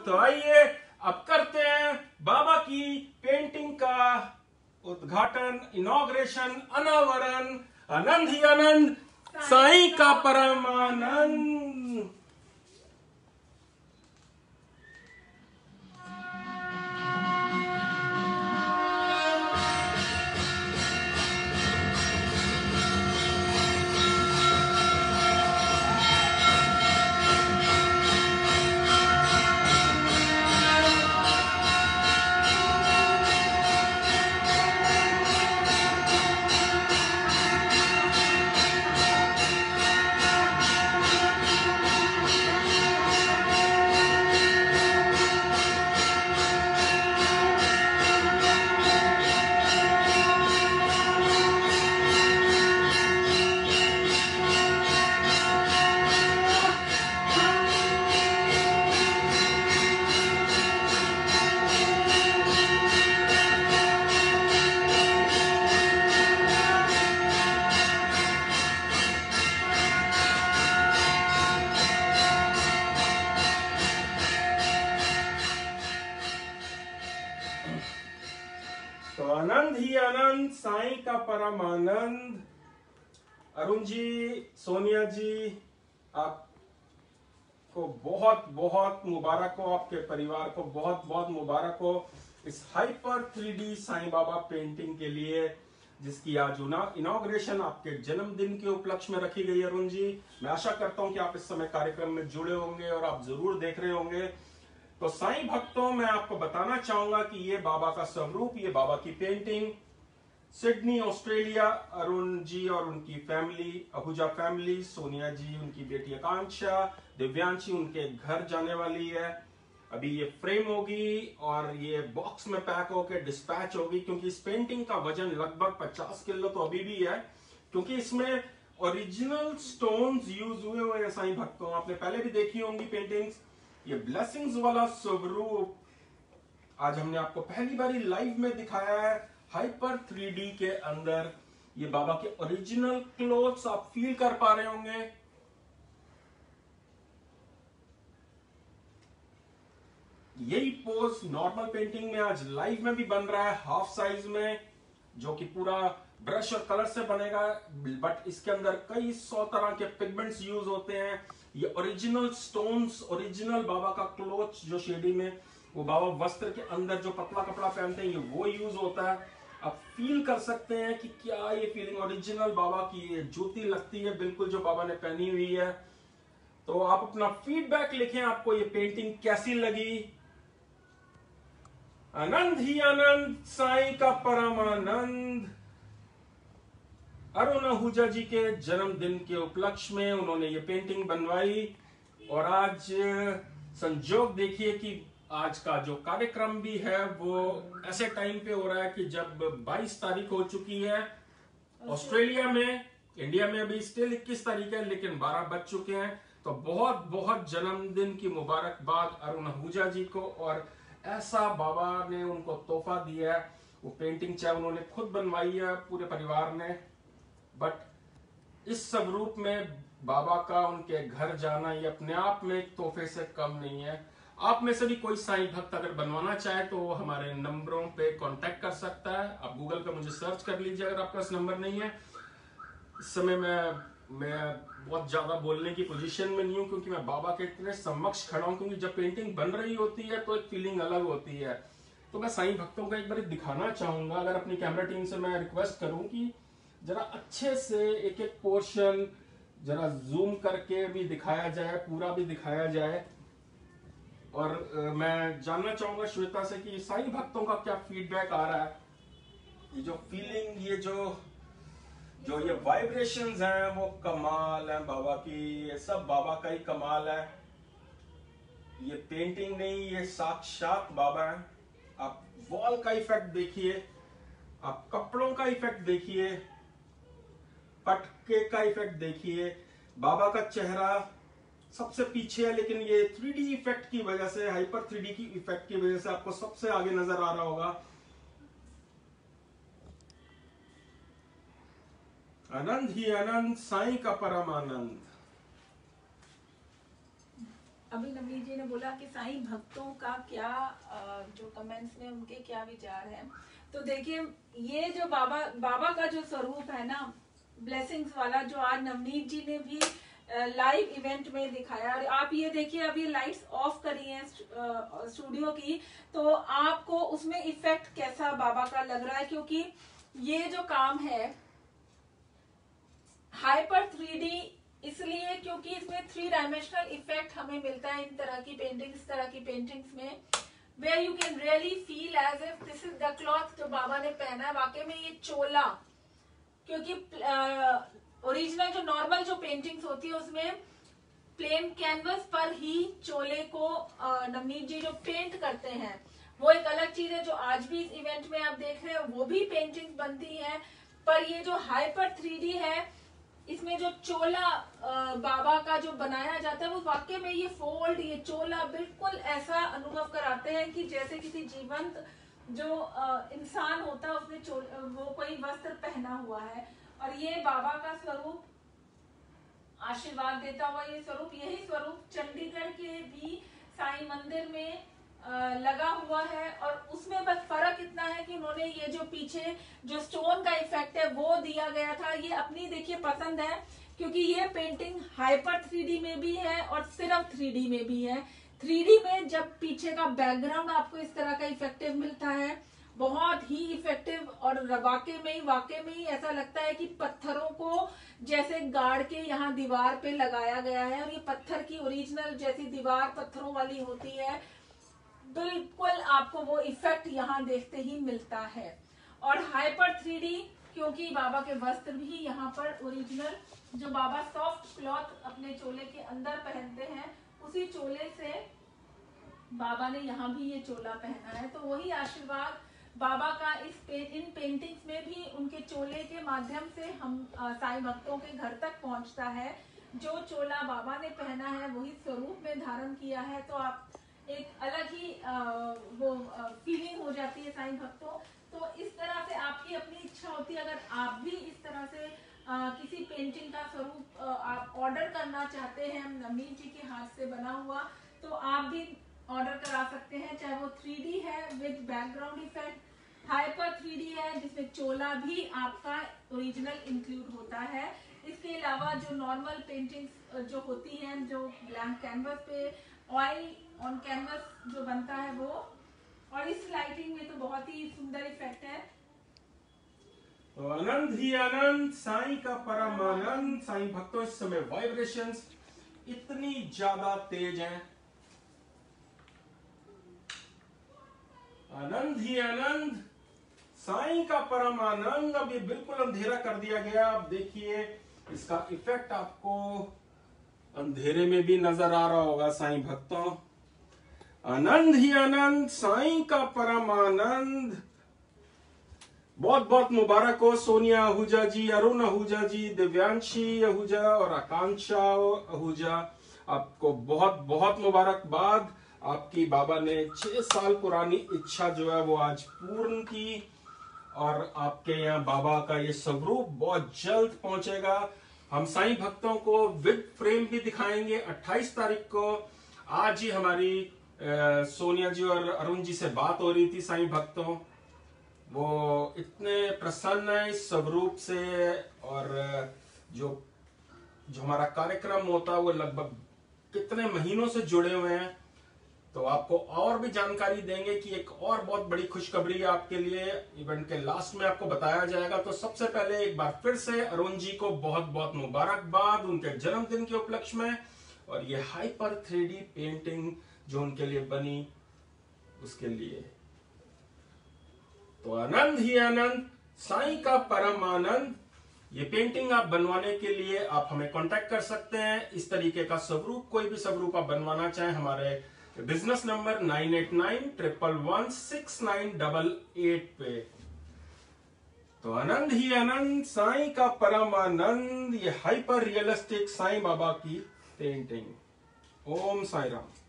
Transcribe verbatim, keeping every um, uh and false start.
तो आइए अब करते हैं बाबा की पेंटिंग का उद्घाटन, इनॉग्रेशन, अनावरण। आनंद ही आनंद, साईं का परमानंद। तो आनंद ही आनंद, साईं का परम आनंद। अरुण जी, सोनिया जी, आपको बहुत बहुत मुबारक हो, आपके परिवार को बहुत बहुत मुबारक हो इस hyper three D Sai Baba painting के लिए, जिसकी आज इनॉग्रेशन आपके जन्मदिन के उपलक्ष्य में रखी गई। अरुण जी, मैं आशा करता हूं कि आप इस समय कार्यक्रम में जुड़े होंगे और आप जरूर देख रहे होंगे। तो साईं भक्तों, मैं आपको बताना चाहूंगा कि ये बाबा का स्वरूप, ये बाबा की painting Sydney Australia, Arun ji और उनकी फैमिली, अहूजा फैमिली, सोनिया जी, उनकी बेटी आकांक्षा, दिव्यांशी उनके घर जाने वाली है। अभी ये फ्रेम होगी और ये बॉक्स में पैक होकर डिस्पैच होगी, क्योंकि इस पेंटिंग का वजन लगभग पचास किलो तो अभी भी है, क्योंकि इसमें ओरिजिनल स्टोन्स यूज हुए हुए हैं। साईं भक्तों, आपने पहले भी देखी होंगी पेंटिंग्स। ये ब्लेसिंग्स वाला स्वरूप आज हमने आपको पहली बारी लाइव में दिखाया है हाइपर थ्री डी के अंदर। ये बाबा के ओरिजिनल क्लोथ्स आप फील कर पा रहे होंगे। यही पोज नॉर्मल पेंटिंग में आज लाइव में भी बन रहा है, हाफ साइज में, जो कि पूरा ब्रश और कलर से बनेगा, बट इसके अंदर कई सौ तरह के पिगमेंट्स यूज होते हैं। ये ओरिजिनल स्टोन्स, ओरिजिनल बाबा का क्लोथ जो शेडी में, वो बाबा वस्त्र के अंदर जो पतला कपड़ा पहनते हैं, ये वो यूज होता है। आप फील कर सकते हैं कि क्या ये फीलिंग ओरिजिनल बाबा की ये ज्योति लगती है, बिल्कुल जो बाबा ने पहनी हुई है। तो आप अपना फीडबैक लिखें, आपको ये पेंटिंग कैसी लगी। आनंद ही आनंद, साईं का परमानंद। अरुण आहूजा जी के जन्मदिन के उपलक्ष्य में उन्होंने ये पेंटिंग बनवाई, और आज संजोग देखिए कि आज का जो कार्यक्रम भी है वो ऐसे टाइम पे हो रहा है कि जब बाईस तारीख हो चुकी है ऑस्ट्रेलिया में, इंडिया में अभी स्टिल इक्कीस तारीख है, लेकिन बारह बज चुके हैं। तो बहुत बहुत जन्मदिन की मुबारकबाद अरुण आहूजा जी को, और ऐसा बाबा ने उनको तोहफा दिया है। वो पेंटिंग चाहे उन्होंने खुद बनवाई है, पूरे परिवार ने, बट इस स्वरूप में बाबा का उनके घर जाना ये अपने आप में एक तोहफे से कम नहीं है। आप में से भी कोई साईं भक्त अगर बनवाना चाहे तो वो हमारे नंबरों पे कांटेक्ट कर सकता है। आप गूगल पे मुझे सर्च कर लीजिए अगर आपका पास नंबर नहीं है। इस समय मैं मैं बहुत ज्यादा बोलने की पोजीशन में नहीं हूँ, क्योंकि मैं बाबा के इतने समक्ष खड़ा हूँ, क्योंकि जब पेंटिंग बन रही होती है तो एक फीलिंग अलग होती है। तो मैं साईं भक्तों को एक बार दिखाना चाहूंगा, अगर अपनी कैमरा टीम से मैं रिक्वेस्ट करूं कि जरा अच्छे से एक एक पोर्शन जरा जूम करके भी दिखाया जाए, पूरा भी दिखाया जाए। और आ, मैं जानना चाहूंगा श्वेता से कि साईं भक्तों का क्या फीडबैक आ रहा है। ये जो फीलिंग, ये जो जो ये वाइब्रेशंस हैं वो कमाल है बाबा की, ये सब बाबा का ही कमाल है। ये पेंटिंग नहीं, ये साक्षात बाबा है। आप वॉल का इफेक्ट देखिए, आप कपड़ों का इफेक्ट देखिए, पटके का इफेक्ट देखिए। बाबा का चेहरा सबसे पीछे है, लेकिन ये थ्री डी इफेक्ट की वजह से, हाइपर थ्री डी की इफेक्ट की वजह से आपको सबसे आगे नजर आ रहा होगा। आनंद ही आनंद, साईं का परम आनंद। अभी नवनीत जी ने बोला कि साईं भक्तों का क्या जो कमेंट्स में उनके क्या विचार हैं। तो देखिए ये जो बाबा बाबा का जो स्वरूप है ना ब्लेसिंग्स वाला, जो आज नवनीत जी ने भी लाइव इवेंट में दिखाया, और आप ये देखिए अभी लाइट्स ऑफ करी हैं स्टूडियो की, तो आपको उसमें इफेक्ट कैसा बाबा का लग रहा है, क्योंकि ये जो काम है हाइपर थ्री डी इसलिए क्योंकि इसमें थ्री डायमेंशनल इफेक्ट हमें मिलता है इन तरह की पेंटिंग्स इस तरह की पेंटिंग्स में, where you can really feel as if this is the cloth जो बाबा ने पहना है। वाकई में ये चोला, क्योंकि ओरिजिनल जो नॉर्मल जो पेंटिंग्स होती है उसमें प्लेन कैनवस पर ही चोले को नवनीत जी जो पेंट करते हैं वो एक अलग चीज है, जो आज भी इस इवेंट में आप देख रहे हैं वो भी पेंटिंग्स बनती है। पर ये जो हाइपर थ्री डी है इसमें जो चोला बाबा का जो बनाया जाता है वो वाकई में ये फोल्ड ये चोला बिल्कुल ऐसा अनुभव कराते हैं कि जैसे किसी जीवंत जो इंसान होता है उसने वो कोई वस्त्र पहना हुआ है। और ये बाबा का स्वरूप आशीर्वाद देता हुआ ये स्वरूप, यही स्वरूप चंडीगढ़ के भी साईं मंदिर में लगा हुआ है। और उसमें बस फर्क इतना है कि उन्होंने ये जो पीछे जो स्टोन का इफेक्ट है वो दिया गया था। ये अपनी देखिए पसंद है, क्योंकि ये पेंटिंग हाइपर थ्री डी में भी है और सिर्फ थ्री डी में भी है। थ्री डी में जब पीछे का बैकग्राउंड आपको इस तरह का इफेक्टिव मिलता है, बहुत ही इफेक्टिव, और वाकई में ही वाकई में ही ऐसा लगता है कि पत्थरों को जैसे गाड़ के यहाँ दीवार पे लगाया गया है, और ये पत्थर की ओरिजिनल जैसी दीवार पत्थरों वाली होती है, बिल्कुल आपको वो इफेक्ट यहाँ देखते ही मिलता है। और हाइपर थ्री डी क्योंकि बाबा के वस्त्र भी यहाँ पर ओरिजिनल जो बाबा सॉफ्ट क्लॉथ अपने चोले के अंदर पहनते हैं उसी चोले से बाबा ने यहाँ भी ये चोला पहना है। तो वही आशीर्वाद बाबा का इस पे, इन पेंटिंग्स में भी उनके चोले के माध्यम से हम साईं भक्तों के घर तक पहुंचता है। जो चोला बाबा ने पहना है वही स्वरूप में धारण किया है, तो आप एक अलग ही आ, वो आ, फीलिंग हो जाती है साईं भक्तों। तो इस तरह से आपकी अपनी इच्छा होती है, अगर आप भी इस तरह से आ, किसी पेंटिंग का स्वरूप आ, आप ऑर्डर करना चाहते हैं नवनीत जी के हाथ से बना हुआ, तो आप भी ऑर्डर करा सकते हैं। चाहे वो थ्री डी है with background effect, hyper three D है जिसमें चोला भी आपका ओरिजिनल इंक्लूड होता है। इसके अलावा जो नॉर्मल पेंटिंग्स जो होती हैं जो ब्लैंक कैनवस पे ऑयल ऑन कैनवस जो बनता है वो, और इस लाइटिंग में तो बहुत ही सुंदर इफेक्ट है। तो आनंद ही आनंद, साईं का परम आनंद। साईं भक्तों इस समय वाइब्रेशंस इतनी ज्यादा तेज हैं, आनंद ही आनंद, साईं का परम आनंद। अब ये बिल्कुल अंधेरा कर दिया गया। अब देखिए इसका इफेक्ट आपको अंधेरे में भी नजर आ रहा होगा साईं भक्तों। आनंद ही आनंद, साईं का परम आनंद। बहुत बहुत मुबारक हो सोनिया आहूजा जी, अरुण आहूजा जी, दिव्यांशी आहूजा और आकांक्षा आहूजा, आपको बहुत बहुत मुबारकबाद। आपकी बाबा ने छह साल पुरानी इच्छा जो है वो आज पूर्ण की, और आपके यहाँ बाबा का ये स्वरूप बहुत जल्द पहुंचेगा। हम साईं भक्तों को विद फ्रेम भी दिखाएंगे अट्ठाईस तारीख को। आज ही हमारी आ, सोनिया जी और अरुण जी से बात हो रही थी साईं भक्तों, वो इतने प्रसन्न है इस स्वरूप से। और जो जो हमारा कार्यक्रम होता है वो लगभग कितने महीनों से जुड़े हुए हैं, तो आपको और भी जानकारी देंगे कि एक और बहुत बड़ी खुशखबरी आपके लिए इवेंट के लास्ट में आपको बताया जाएगा। तो सबसे पहले एक बार फिर से अरुण जी को बहुत बहुत मुबारकबाद उनके जन्मदिन के उपलक्ष्य में, और ये हाइपर थ्री डी पेंटिंग जो उनके लिए बनी उसके लिए। तो आनंद ही आनंद, साईं का परम आनंद। ये पेंटिंग आप बनवाने के लिए आप हमें कांटेक्ट कर सकते हैं। इस तरीके का स्वरूप, कोई भी स्वरूप आप बनवाना चाहें, हमारे business number nine eight nine triple one six nine double eight पे। तो आनंद ही आनंद, साईं का परम आनंद। ये हाइपर रियलिस्टिक साईं बाबा की पेंटिंग। ओम साईं राम।